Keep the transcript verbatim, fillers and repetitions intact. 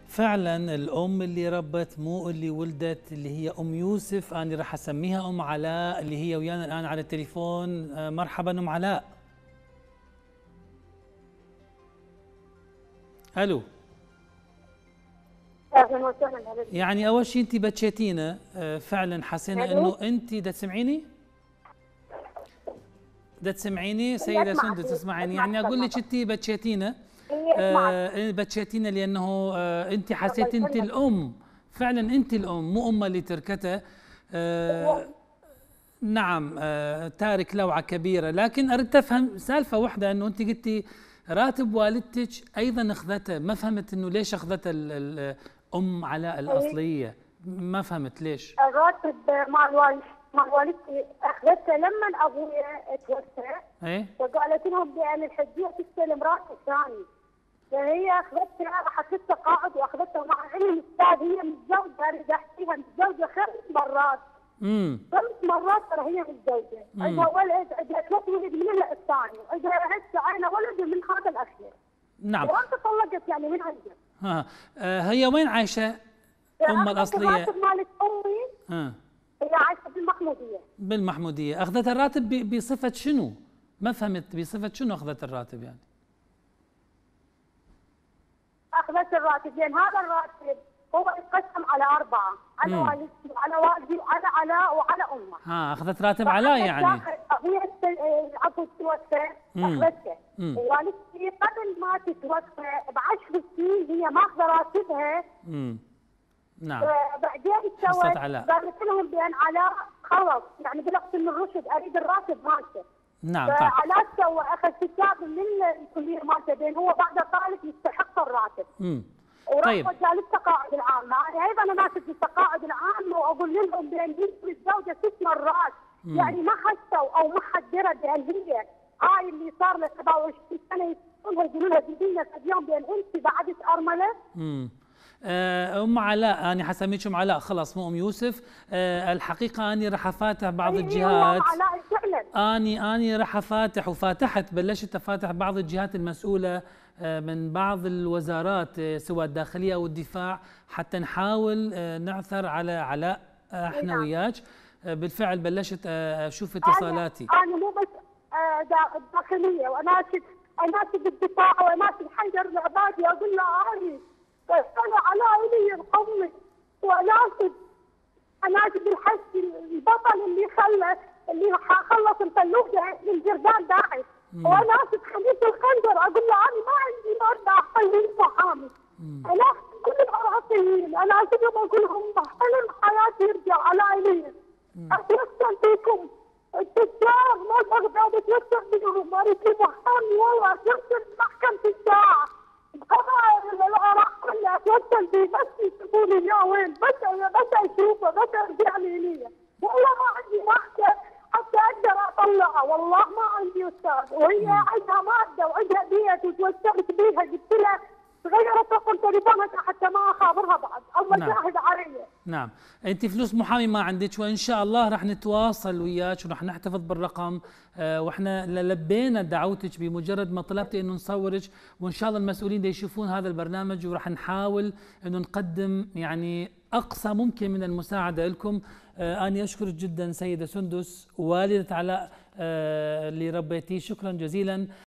فعلا الام اللي ربت مو اللي ولدت، اللي هي ام يوسف. انا راح اسميها ام علاء، اللي هي ويانا الان على التليفون. آه، مرحبا ام علاء. الو. اهلا وسهلا. يعني اول شيء انت بتشيتينا، آه، فعلا حسينا انه انت دا تسمعيني؟ دا تسمعيني سيده سندس؟ تسمعيني؟ يعني اقول لك انت بتشيتينا، آه بتشيتينا لانه آه انت حسيت انت الام، فعلا انت الام مو امها اللي تركتها. آه نعم. آه تارك لوعه كبيره. لكن اردت افهم سالفه واحده، انه انت قلتي راتب والدتك ايضا اخذته، ما فهمت انه ليش اخذته ام علاء الاصليه، ما فهمت ليش. الراتب مال والدتي مال والدتي اخذته لما ابويا توفى. ايه. وقالت لهم بان الحجيه تستلم راتب ثاني، فهي اخذتها راحت للتقاعد واخذتها مع علم الاستاذ. هي متزوجه، رجعت فيها متزوجه خمس مرات. امم خمس مرات ترى هي متزوجه، عندها ولد، عندها ثلاث ولد من الثاني، عندها هسه عينها ولد من هذا الاخير. نعم. وانت طلقت يعني من عندها. ها آه هي وين عايشه؟ امها الاصليه. الراتب مالت امي اه هي عايشه بالمحموديه. بالمحموديه. اخذت الراتب بصفه شنو؟ ما فهمت بصفه شنو اخذت الراتب يعني؟ اخذت الراتب لان هذا الراتب هو يتقسم على اربعه، على والدتي وعلى والدي وعلى علاء وعلى امه. ها اخذت راتب علاء يعني. ابويا عفوا توفى اخذته، ووالدتي قبل ما تتوفى بعشر سنين هي ماخذه راتبها. امم نعم. بعدين سوت قالت لهم بان علاء خلص، يعني بلغت من الرشد اريد الراتب مالته. نعم. فعلاء سوى اخذ كتاب من الكليه مالته بان هو بعد طالب يستحق الراتب. امم طيب. وراح للتقاعد العام، انا ايضا انا ماسك التقاعد العام واقول لهم بان هي متزوجه ست مرات، مم. يعني ما حسوا او ما حدرت بان هي هاي اللي صار لها سبعة وعشرين سنه يقولوا يقولوا لها جيبي اليوم بان انت بعدك ارمله. امم ام علاء، انا حسميك ام علاء خلص مو ام يوسف. أه الحقيقه اني راح افاتح بعض الجهات. علاء فعلا. اني اني راح افاتح وفاتحت بلشت افاتح بعض الجهات المسؤوله من بعض الوزارات سواء الداخليه او الدفاع، حتى نحاول نعثر على علاء احنا وياك. بالفعل بلشت اشوف اتصالاتي. انا, أنا مو بس الداخليه، واناشد اناشد الدفاع واناشد حيدر العبادي، اقول له اني انا علاء لي القومي، واناشد اناشد الحج البطل اللي خلى اللي خلص الفلوجه من جردان داعش، واناشد خليفه الخنجر اقول له انا ما عندي مرضى احلل محامي. انا كل العراقيين اناشدهم اقول لهم حلم حياتي يرجع علاء لي. اتوسل فيكم التجار مال بغداد، اتوسل بهم اريد لي محامي والله، اتوسل بمحكمه الساعه بقضايا العراق كلها، اتوسل به بس يسيبوا لي اياه وين، بس بس اشوفه، بس ارجع لي ليه. والله ما عندي محكمه حتى اقدر اطلعها، والله ما عندي استاذ، وهي عندها ماده وعندها بيت وتوسلت بيها، قلت لها غيرت رقم تليفونها حتى ما اخابرها بعد، الله نعم. شاهد علي. نعم. انت فلوس محامي ما عندك، وان شاء الله راح نتواصل وياك وراح نحتفظ بالرقم. آه واحنا لبينا دعوتك بمجرد ما طلبتي انه نصورك، وان شاء الله المسؤولين يشوفون هذا البرنامج، وراح نحاول انه نقدم يعني اقصى ممكن من المساعده لكم. آه انا اشكرك جدا سيده سندس والده علاء آه اللي ربيتيه، شكرا جزيلا.